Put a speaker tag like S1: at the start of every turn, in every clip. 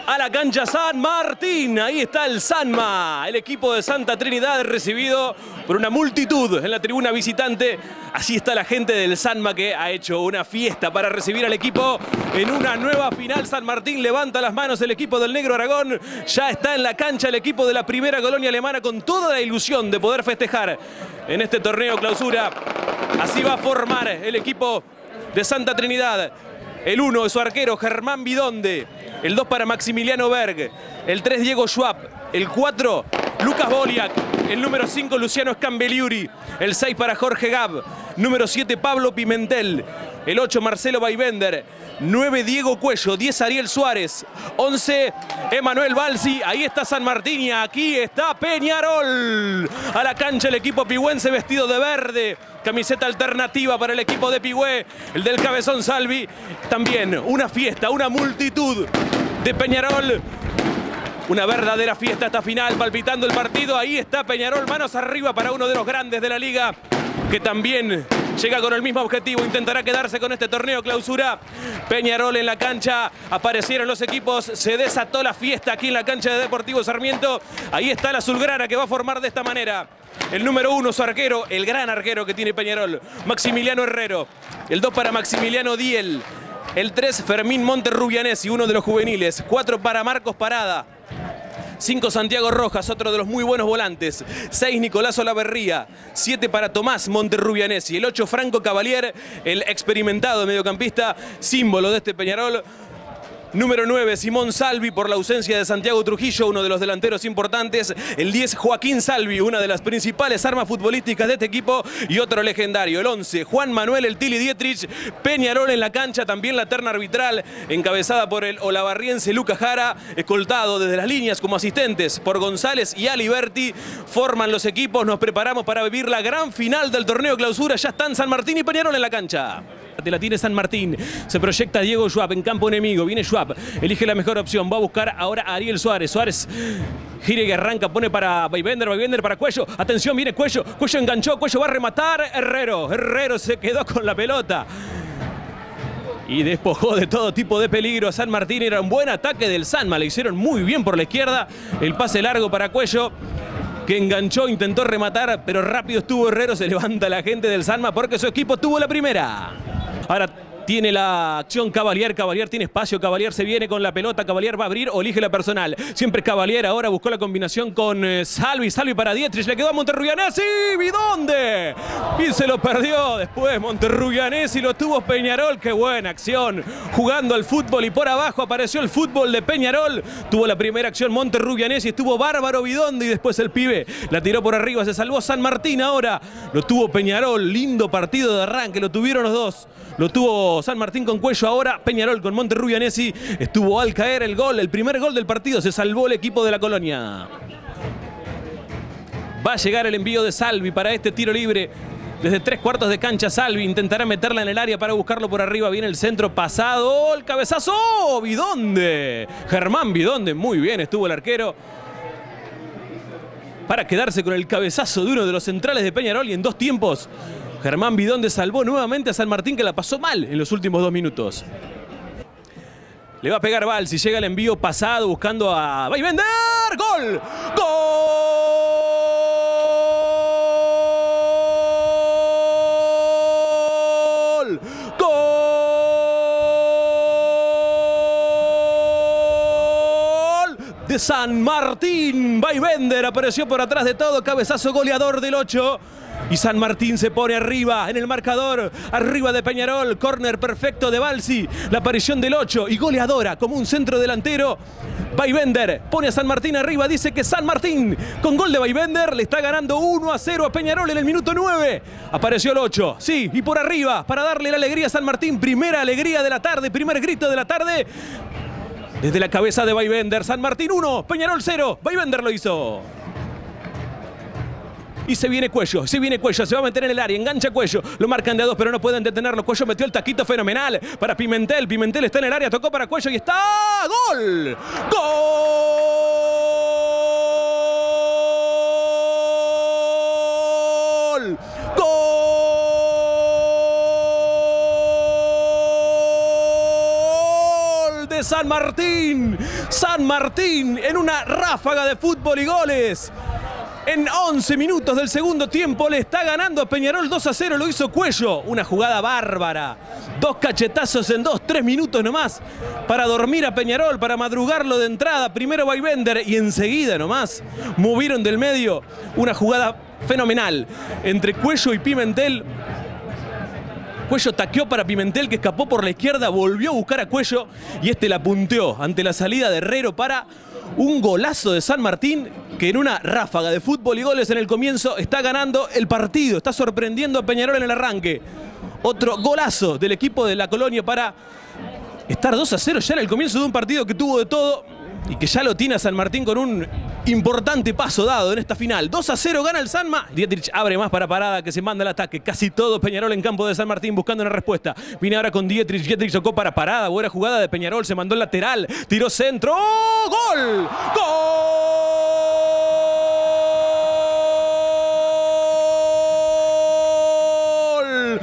S1: a la cancha San Martín. Ahí está el Sanma, el equipo de Santa Trinidad, recibido por una multitud en la tribuna visitante. Así está la gente del Sanma, que ha hecho una fiesta para recibir al equipo en una nueva final. San Martín levanta las manos, el equipo del Negro Aragón. Ya está en la cancha el equipo de la primera colonia alemana, con toda la ilusión de poder festejar en este torneo clausura. Así va a formar el equipo de Santa Trinidad. El 1 de su arquero, Germán Bidonde. El 2 para Maximiliano Berg. El 3, Diego Schwab. El 4, Lucas Boliak. El número 5, Luciano Scambeliuri. El 6 para Jorge Gab. Número 7, Pablo Pimentel. El 8, Marcelo Baibender. 9, Diego Cuello. 10, Ariel Suárez. 11, Emanuel Balsi. Ahí está San Martín y aquí está Peñarol. A la cancha el equipo pigüense vestido de verde. Camiseta alternativa para el equipo de Pigüé. El del Cabezón Salvi. También una fiesta, una multitud de Peñarol. Una verdadera fiesta esta final, palpitando el partido. Ahí está Peñarol, manos arriba para uno de los grandes de la liga, que también llega con el mismo objetivo, intentará quedarse con este torneo clausura. Peñarol en la cancha, aparecieron los equipos, se desató la fiesta aquí en la cancha de Deportivo Sarmiento. Ahí está la azulgrana, que va a formar de esta manera. El número 1, su arquero, el gran arquero que tiene Peñarol, Maximiliano Herrero. El 2 para Maximiliano Diel. El 3, Fermín Monterrubianesi, uno de los juveniles. 4 para Marcos Parada. 5, Santiago Rojas, otro de los muy buenos volantes. 6, Nicolás Olaverría. 7 para Tomás Monterrubianesi. El 8, Franco Cavalier, el experimentado mediocampista, símbolo de este Peñarol. Número 9, Simón Salvi, por la ausencia de Santiago Trujillo, uno de los delanteros importantes. El 10, Joaquín Salvi, una de las principales armas futbolísticas de este equipo y otro legendario. El 11, Juan Manuel El Tili Dietrich. Peñarol en la cancha, también la terna arbitral, encabezada por el olavarriense Lucas Jara, escoltado desde las líneas como asistentes por González y Aliberti. Forman los equipos, nos preparamos para vivir la gran final del torneo clausura. Ya están San Martín y Peñarol en la cancha. La tiene San Martín, se proyecta Diego Schwab en campo enemigo, viene Schwab, elige la mejor opción, va a buscar ahora a Ariel Suárez. Suárez gira y arranca, pone para Baibender, Baibender para Cuello, atención, viene Cuello, Cuello enganchó, Cuello va a rematar, Herrero se quedó con la pelota y despojó de todo tipo de peligro a San Martín. Era un buen ataque del Sanma, le hicieron muy bien por la izquierda, el pase largo para Cuello, que enganchó, intentó rematar, pero rápido estuvo Herrero. Se levanta la gente del Sanma porque su equipo tuvo la primera. Ahora tiene la acción Cavalier, Cavalier tiene espacio, Cavalier se viene con la pelota, Cavalier va a abrir o elige la personal. Siempre Cavalier, ahora buscó la combinación con Salvi, Salvi para Dietrich, le quedó a Monterrubianesi, ¿dónde? Y se lo perdió después Monterrubianesi, lo tuvo Peñarol. Qué buena acción, jugando al fútbol, y por abajo apareció el fútbol de Peñarol. Tuvo la primera acción Monterrubianesi, estuvo bárbaro Bidonde y después el pibe la tiró por arriba, se salvó San Martín. Ahora lo tuvo Peñarol, lindo partido de arranque, lo tuvieron los dos. Lo tuvo San Martín con Cuello, ahora Peñarol con Monterrubianesi. Estuvo al caer el gol, el primer gol del partido. Se salvó el equipo de la colonia. Va a llegar el envío de Salvi para este tiro libre. Desde 3/4 de cancha Salvi intentará meterla en el área para buscarlo por arriba. Viene el centro pasado, el cabezazo, Bidonde. Germán Bidonde, muy bien estuvo el arquero para quedarse con el cabezazo de uno de los centrales de Peñarol, y en 2 tiempos Germán Bidonde salvó nuevamente a San Martín, que la pasó mal en los últimos 2 minutos. Le va a pegar Balsi, llega el envío pasado buscando a Baibender. ¡Gol! ¡Gol! ¡Gol! De San Martín. Baibender apareció por atrás de todo, cabezazo goleador del 8. Y San Martín se pone arriba en el marcador, arriba de Peñarol. Córner perfecto de Balsi, la aparición del 8 y goleadora como un centro delantero. Baibender pone a San Martín arriba, dice que San Martín con gol de Baibender le está ganando 1-0 a Peñarol en el minuto 9. Apareció el 8, sí, y por arriba para darle la alegría a San Martín. Primera alegría de la tarde, primer grito de la tarde. Desde la cabeza de Baibender, San Martín 1, Peñarol 0, Baibender lo hizo. Y se viene Cuello, se va a meter en el área, engancha Cuello, lo marcan de a 2 pero no pueden detenerlo. Cuello metió el taquito fenomenal para Pimentel, Pimentel está en el área, tocó para Cuello y está... ¡Gol! ¡Gol! ¡Gol! De San Martín. San Martín en una ráfaga de fútbol y goles. En 11 minutos del segundo tiempo le está ganando a Peñarol 2-0, lo hizo Cuello. Una jugada bárbara. 2 cachetazos en 2-3 minutos nomás para dormir a Peñarol, para madrugarlo de entrada. Primero Baibender y enseguida nomás movieron del medio. Una jugada fenomenal entre Cuello y Pimentel. Cuello taqueó para Pimentel, que escapó por la izquierda, volvió a buscar a Cuello y este la punteó ante la salida de Herrero para un golazo de San Martín, que en una ráfaga de fútbol y goles en el comienzo está ganando el partido, está sorprendiendo a Peñarol en el arranque. Otro golazo del equipo de la Colonia para estar 2-0 ya en el comienzo de un partido que tuvo de todo y que ya lo tiene a San Martín con un importante paso dado en esta final. 2-0 gana el Sanma. Dietrich abre más para Parada, que se manda al ataque. Casi todo Peñarol en campo de San Martín buscando una respuesta. Viene ahora con Dietrich. Dietrich tocó para Parada. Buena jugada de Peñarol. Se mandó el lateral. Tiró centro. ¡Oh! ¡Gol! ¡Gol!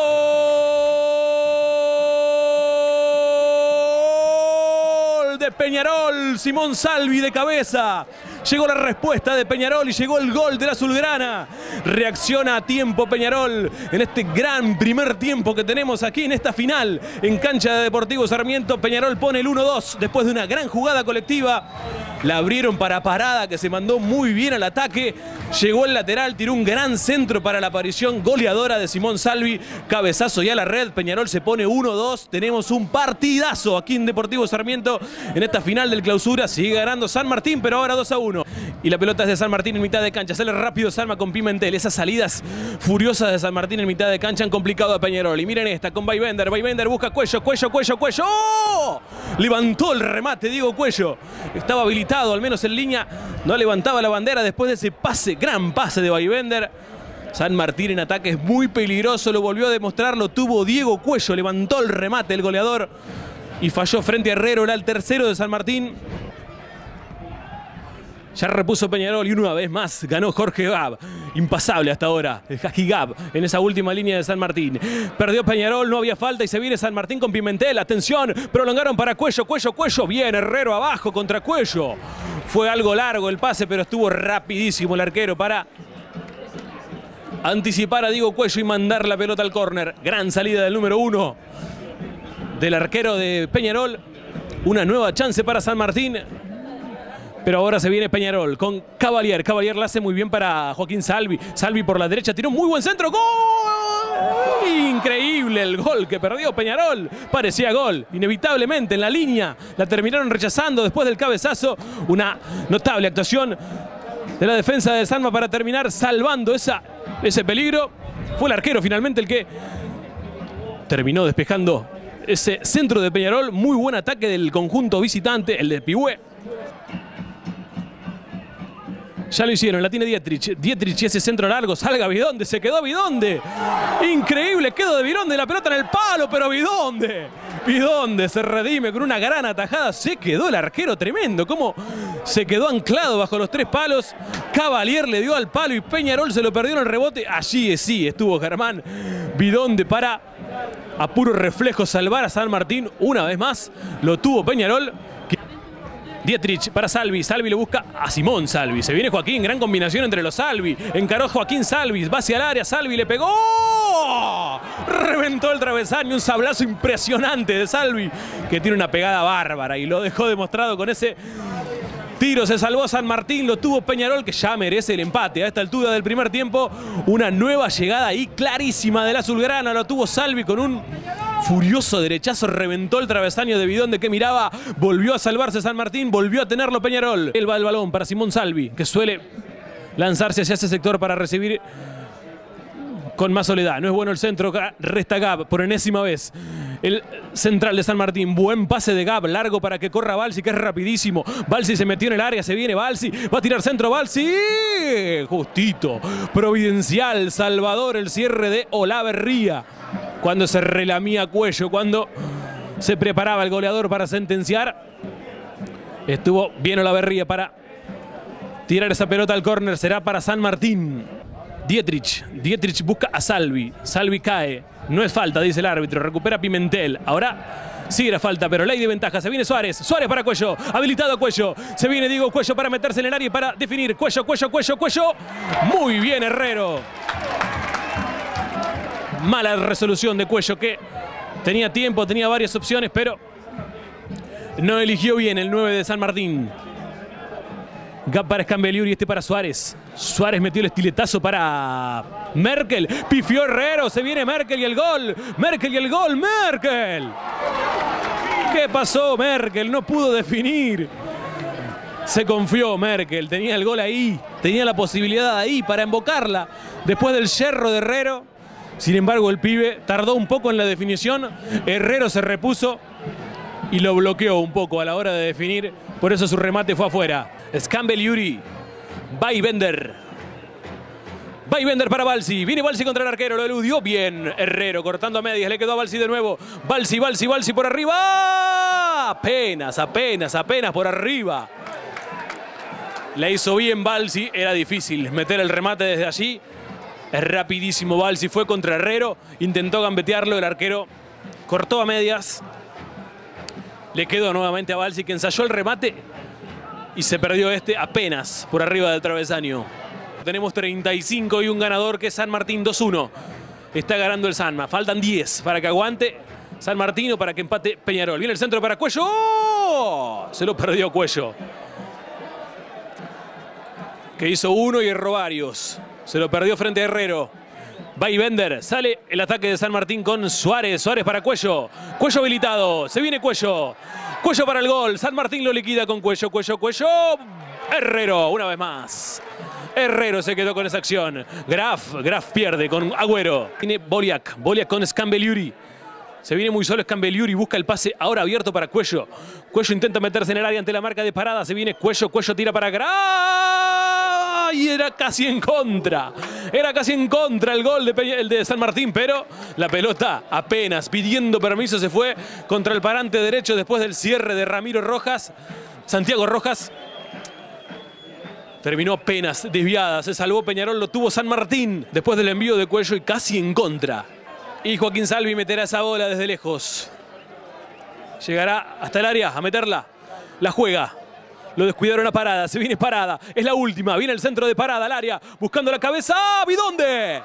S1: ¡Gol! De Peñarol. Simón Salvi de cabeza. Llegó la respuesta de Peñarol y llegó el gol de la azulgrana. Reacciona a tiempo Peñarol en este gran primer tiempo que tenemos aquí en esta final en cancha de Deportivo Sarmiento. Peñarol pone el 1-2 después de una gran jugada colectiva. La abrieron para Parada, que se mandó muy bien al ataque. Llegó el lateral, tiró un gran centro para la aparición goleadora de Simón Salvi. Cabezazo y a la red. Peñarol se pone 1-2. Tenemos un partidazo aquí en Deportivo Sarmiento en esta final del clausura. Sigue ganando San Martín, pero ahora 2-1. Y la pelota es de San Martín en mitad de cancha. Sale rápido Salma con Pimentel. Esas salidas furiosas de San Martín en mitad de cancha han complicado a Peñarol. Y miren esta con Baibender. Baibender busca Cuello. Cuello. ¡Oh! Levantó el remate Diego Cuello. Estaba habilitado, al menos en línea. No levantaba la bandera después de ese pase. Gran pase de Baibender. San Martín en ataque es muy peligroso. Lo volvió a demostrar. Lo tuvo Diego Cuello. Levantó el remate el goleador. Y falló frente a Herrero. Era el tercero de San Martín. Ya repuso Peñarol y una vez más ganó Jorge Gab. Impasable hasta ahora el Haji Gab en esa última línea de San Martín. Perdió Peñarol, no había falta y se viene San Martín con Pimentel. Atención, prolongaron para Cuello. Bien, Herrero abajo contra Cuello. Fue algo largo el pase, pero estuvo rapidísimo el arquero para anticipar a Diego Cuello y mandar la pelota al córner. Gran salida del número 1 del arquero de Peñarol. Una nueva chance para San Martín. Pero ahora se viene Peñarol con Cavalier. Cavalier la hace muy bien para Joaquín Salvi. Salvi por la derecha, tiró un muy buen centro. ¡Gol! Increíble el gol que perdió Peñarol. Parecía gol, inevitablemente en la línea. La terminaron rechazando después del cabezazo. Una notable actuación de la defensa de Sanma para terminar salvando ese peligro. Fue el arquero finalmente el que terminó despejando ese centro de Peñarol. Muy buen ataque del conjunto visitante, el de Pigüé. Ya lo hicieron, la tiene Dietrich. Dietrich y ese centro largo, salga Bidonde, se quedó Bidonde. Increíble, quedó de Bidonde, la pelota en el palo, pero Bidonde se redime con una gran atajada. Se quedó el arquero tremendo, como se quedó anclado bajo los 3 palos. Cavalier le dio al palo y Peñarol se lo perdió en el rebote. Allí sí estuvo Germán Bidonde para, a puro reflejo, salvar a San Martín. Una vez más lo tuvo Peñarol. Dietrich para Salvi. Salvi le busca a Simón Salvi. Se viene Joaquín. Gran combinación entre los Salvi. Encaró Joaquín Salvi. Va hacia el área. Salvi le pegó. Reventó el travesaño. Un sablazo impresionante de Salvi, que tiene una pegada bárbara y lo dejó demostrado con ese tiro. Se salvó San Martín. Lo tuvo Peñarol, que ya merece el empate a esta altura del primer tiempo. Una nueva llegada ahí clarísima de la azulgrana. Lo tuvo Salvi con un furioso derechazo, reventó el travesaño de Bidonde que miraba, volvió a salvarse San Martín, volvió a tenerlo Peñarol. Él va el balón para Simón Salvi, que suele lanzarse hacia ese sector para recibir con más soledad. No es bueno el centro, resta Gab por enésima vez. El central de San Martín, buen pase de Gab, largo para que corra Balsi, que es rapidísimo. Balsi se metió en el área, se viene Balsi, va a tirar centro Balsi. Justito, providencial, Salvador, el cierre de Olaverría. Cuando se relamía Cuello, cuando se preparaba el goleador para sentenciar. Estuvo bien Olaverría para tirar esa pelota al córner. Será para San Martín. Dietrich busca a Salvi. Salvi cae. No es falta, dice el árbitro. Recupera Pimentel. Ahora Sí era falta, pero ley de ventaja. Se viene Suárez. Suárez para Cuello. Habilitado Cuello. Se viene Diego Cuello para meterse en el área y para definir. Cuello. Muy bien Herrero. Mala resolución de Cuello, que tenía tiempo, tenía varias opciones, pero no eligió bien el 9 de San Martín. Gap para Scambeliuri, este para Suárez. Suárez metió el estiletazo para Merkel. Pifió Herrero, se viene Merkel y el gol. Merkel. ¿Qué pasó Merkel? No pudo definir. Se confió Merkel, tenía el gol ahí. Tenía la posibilidad ahí para embocarla. Después del yerro de Herrero. Sin embargo, el pibe tardó un poco en la definición. Herrero se repuso y lo bloqueó un poco a la hora de definir. Por eso su remate fue afuera. Scambeliuri. Bender para Balsi. Viene Balsi contra el arquero. Lo eludió bien Herrero. Cortando a medias. Le quedó a Balsi de nuevo. Balsi por arriba. Apenas por arriba. La hizo bien Balsi. Era difícil meter el remate desde allí. Es rapidísimo Balsi. Fue contra Herrero. Intentó gambetearlo. El arquero cortó a medias. Le quedó nuevamente a Balsi, que ensayó el remate y se perdió apenas por arriba del travesaño. Tenemos 35 y un ganador, que es San Martín 2-1. Está ganando el Sanma. Faltan 10 para que aguante San Martín o para que empate Peñarol. Viene el centro para Cuello. ¡Oh! Se lo perdió Cuello, que hizo uno y erró varios. Se lo perdió frente a Herrero. Bender. Sale el ataque de San Martín con Suárez. Suárez para Cuello. Cuello habilitado. Se viene Cuello. Cuello para el gol. San Martín lo liquida con Cuello. Herrero, una vez más. Herrero se quedó con esa acción. Graf pierde con Agüero. Viene Boliak con Scambeliuri. Se viene muy solo Scambeliuri. Busca el pase ahora abierto para Cuello. Cuello intenta meterse en el área ante la marca de Parada. Se viene Cuello tira para Graf. Y era casi en contra. El gol el de San Martín, pero la pelota apenas pidiendo permiso se fue contra el parante derecho después del cierre de Santiago Rojas. Terminó apenas desviada, se salvó Peñarol, lo tuvo San Martín después del envío de Cuello y casi en contra. Y Joaquín Salvi meterá esa bola desde lejos. Llegará hasta el área a meterla. La juega. Lo descuidaron a Parada, se viene Parada, es la última, viene el centro de Parada al área, buscando la cabeza. ¡Ah! ¡Bidonde!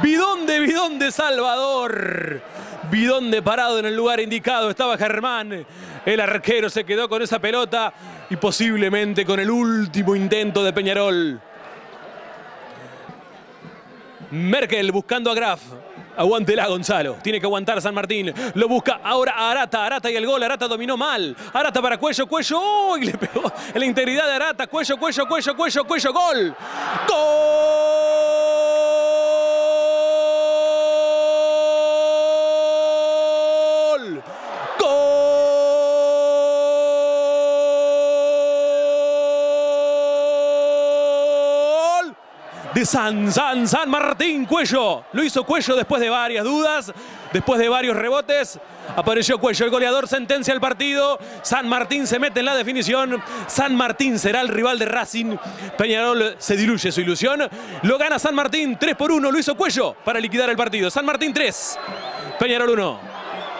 S1: Salvador. Bidonde parado en el lugar indicado, estaba Germán. El arquero se quedó con esa pelota y posiblemente con el último intento de Peñarol. Merkel buscando a Graf. Aguántela, Gonzalo. Tiene que aguantar San Martín. Lo busca ahora a Arata. Arata y el gol. Arata dominó mal. Arata para Cuello. ¡Oh! Y le pegó en la integridad de Arata. Cuello. ¡Gol! ¡Gol! De San Martín. Cuello. Lo hizo Cuello después de varias dudas, después de varios rebotes. Apareció Cuello, el goleador, sentencia el partido. San Martín se mete en la definición. San Martín será el rival de Racing. Peñarol se diluye su ilusión. Lo gana San Martín 3-1. Lo hizo Cuello para liquidar el partido. San Martín 3, Peñarol 1.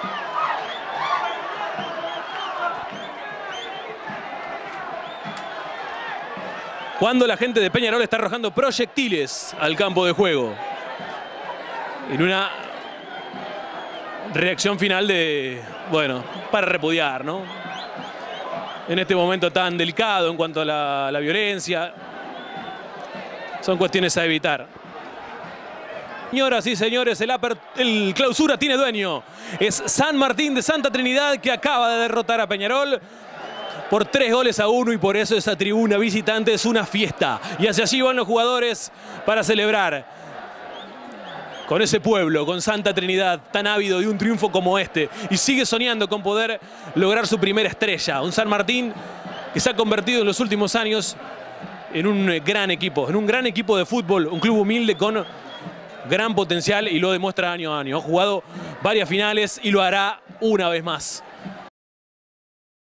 S1: Cuando la gente de Peñarol está arrojando proyectiles al campo de juego. En una reacción final para repudiar, ¿no? En este momento tan delicado en cuanto a la violencia. Son cuestiones a evitar. Señoras y señores, el clausura tiene dueño. Es San Martín de Santa Trinidad, que acaba de derrotar a Peñarol por 3-1, y por eso esa tribuna visitante es una fiesta. Y hacia allí van los jugadores para celebrar con ese pueblo, con Santa Trinidad, tan ávido de un triunfo como este. Y sigue soñando con poder lograr su primera estrella. Un San Martín que se ha convertido en los últimos años en un gran equipo de fútbol. Un club humilde con gran potencial y lo demuestra año a año. Ha jugado varias finales y lo hará una vez más.